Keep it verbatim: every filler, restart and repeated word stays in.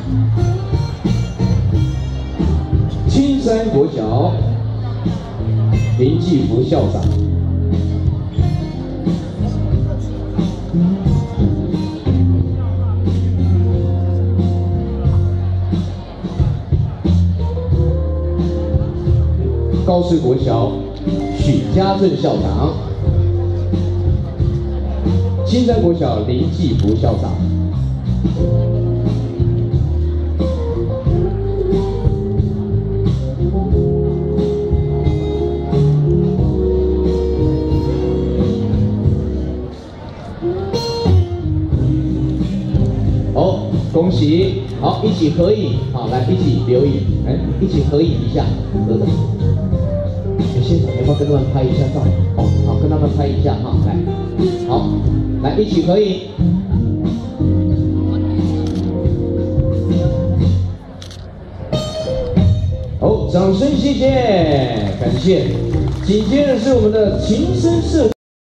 青山国小林继福校长。 高师国小许家正校长，青山国小林继福校长，好，恭喜，好，一起合影，好，来一起留影，哎，一起合影一下，合掌。 现场要不要跟他们拍一下照？哦，好，跟他们拍一下哈，来，好，来一起合影。好，掌声谢谢，感谢。紧接着是我们的琴声社。